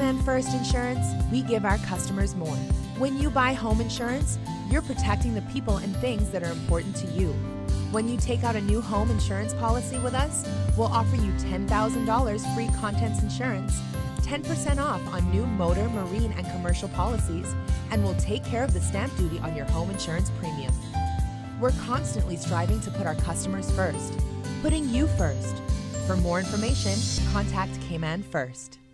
Cayman First Insurance, we give our customers more. When you buy home insurance, you're protecting the people and things that are important to you. When you take out a new home insurance policy with us, we'll offer you $10,000 free contents insurance, 10% off on new motor, marine, and commercial policies, and we'll take care of the stamp duty on your home insurance premium. We're constantly striving to put our customers first, putting you first. For more information, contact Cayman First.